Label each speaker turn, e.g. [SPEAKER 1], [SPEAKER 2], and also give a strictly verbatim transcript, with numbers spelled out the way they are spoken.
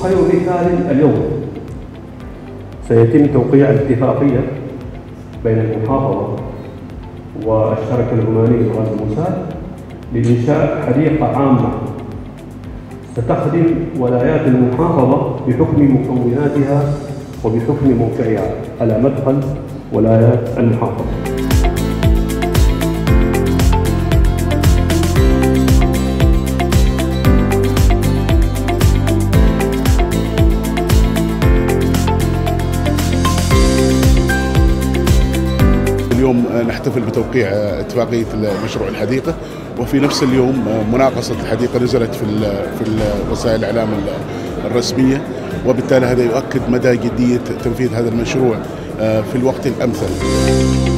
[SPEAKER 1] وخير مثال اليوم سيتم توقيع الاتفاقية بين المحافظة والشركة العمانية للغاز المسال لإنشاء حديقة عامة ستخدم ولايات المحافظة بحكم مكوناتها وبحكم موقعها على مدخل ولايات المحافظة.
[SPEAKER 2] اليوم نحتفل بتوقيع اتفاقية مشروع الحديقة، وفي نفس اليوم مناقصة الحديقة نزلت في في وسائل الإعلام الرسمية، وبالتالي هذا يؤكد مدى جدية تنفيذ هذا المشروع في الوقت الأمثل.